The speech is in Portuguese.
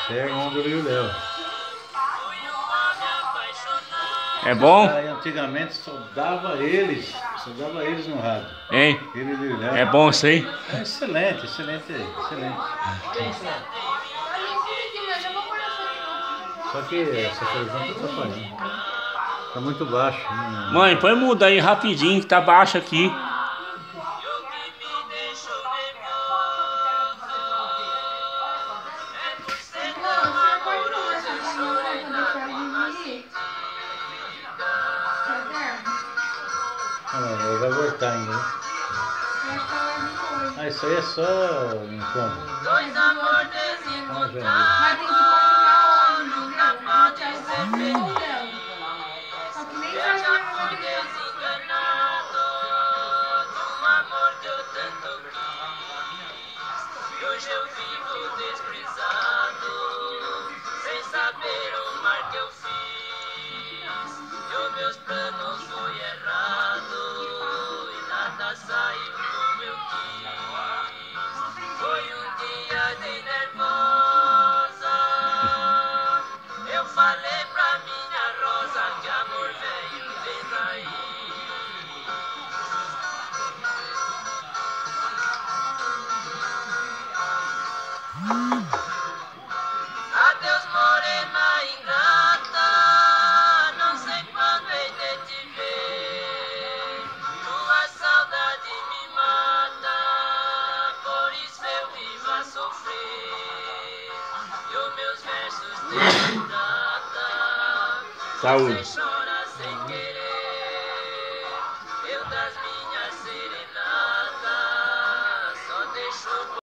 Você é irmão do Rio Léo. É bom? Antigamente só dava eles no rádio. Hein? Ele e o Rio Léo. É bom isso aí? É excelente, excelente, excelente. Só que essa televisão tá atrapalhando. Tá muito baixo. Mãe, põe muda aí rapidinho que tá baixo aqui. Ah, vai voltar ainda. Ah, isso aí é só enquanto. Dois amores desencontrados nunca podem ser felizes. Eu já fui desenganado de um amor que eu tanto quis. E hoje eu vivo desprezado, sem saber o mal que eu fiz. E os meus planos foi errado e nada saiu como eu quis. Foi um dia de nervosa. Eu falei pra minha rosa que amor veio de raiz. Adeus, morena ingrata, não sei quando hei de te ver. Tua saudade me mata, por isso eu vivo a sofrer. E os meus versos de prata, você Saúde. chora sem querer. Eu das minhas serenatas só deixo